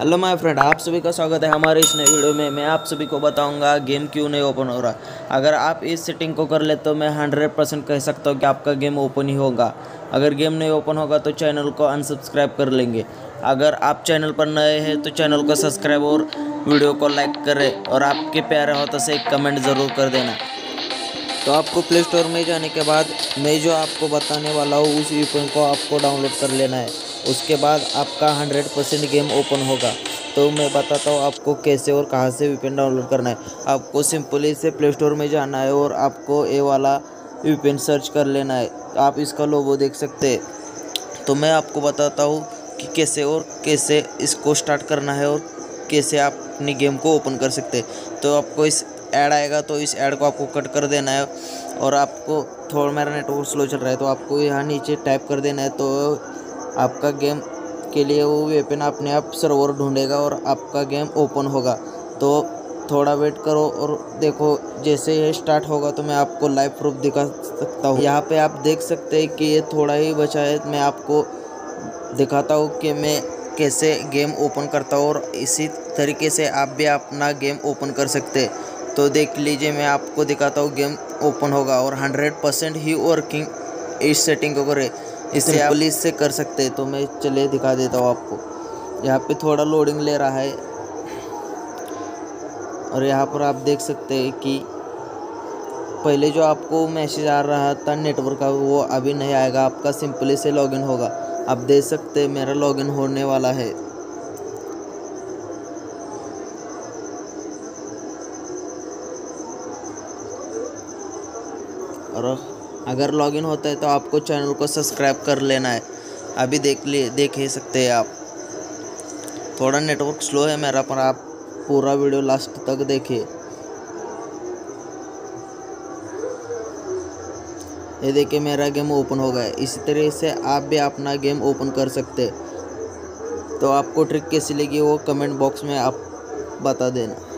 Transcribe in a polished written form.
Hello my friend, आप सभी का स्वागत है हमारे इस नए वीडियो में। मैं आप सभी को बताऊंगा गेम क्यों नहीं ओपन हो रहा। अगर आप इस सेटिंग को कर ले तो मैं 100% कह सकता हूं कि आपका गेम ओपन ही होगा। अगर गेम नहीं ओपन होगा तो चैनल को अनसब्सक्राइब कर लेंगे। अगर आप चैनल पर नए हैं तो चैनल को सब्सक्राइब और वीडियो को लाइक करें और आपके प्यारे हाथों से एक कमेंट ज़रूर कर देना। तो आपको प्ले स्टोर में जाने के बाद मैं जो आपको बताने वाला हूँ उस वीपीएन को आपको डाउनलोड कर लेना है। उसके बाद आपका 100% गेम ओपन होगा। तो मैं बताता हूँ आपको कैसे और कहाँ से वीपीएन डाउनलोड करना है। आपको सिंपली से प्ले स्टोर में जाना है और आपको ये वाला वीपीएन सर्च कर लेना है। आप इसका लोगो देख सकते हैं। तो मैं आपको बताता हूँ कि कैसे इसको स्टार्ट करना है और कैसे आप अपनी गेम को ओपन कर सकते हैं। तो आपको इस ऐड आएगा तो इस ऐड को आपको कट कर देना है और आपको थोड़ा मेरा नेटवर्क स्लो चल रहा है तो आपको यहाँ नीचे टाइप कर देना है। तो आपका गेम के लिए वो वेपन अपने आप सर्वर ढूंढेगा और आपका गेम ओपन होगा। तो थोड़ा वेट करो और देखो जैसे ये स्टार्ट होगा तो मैं आपको लाइव प्रूफ दिखा सकता हूँ। यहाँ पे आप देख सकते हैं कि ये थोड़ा ही बचा है। मैं आपको दिखाता हूँ कि मैं कैसे गेम ओपन करता हूँ और इसी तरीके से आप भी अपना गेम ओपन कर सकते हैं। तो देख लीजिए, मैं आपको दिखाता हूँ गेम ओपन होगा और 100% ही वर्किंग इस सेटिंग को करें। इससे आप पुलिस से कर सकते हैं। तो मैं चलिए दिखा देता हूँ आपको। यहाँ पे थोड़ा लोडिंग ले रहा है और यहाँ पर आप देख सकते हैं कि पहले जो आपको मैसेज आ रहा था नेटवर्क का वो अभी नहीं आएगा। आपका सिंपली से लॉगिन होगा। आप देख सकते हैं मेरा लॉगिन होने वाला है। और अगर लॉगिन होता है तो आपको चैनल को सब्सक्राइब कर लेना है। अभी देख ही सकते हैं आप। थोड़ा नेटवर्क स्लो है मेरा, पर आप पूरा वीडियो लास्ट तक देखिए। ये देखिए मेरा गेम ओपन हो गया है। इसी तरह से आप भी अपना गेम ओपन कर सकते हैं। तो आपको ट्रिक कैसी लगी वो कमेंट बॉक्स में आप बता देना।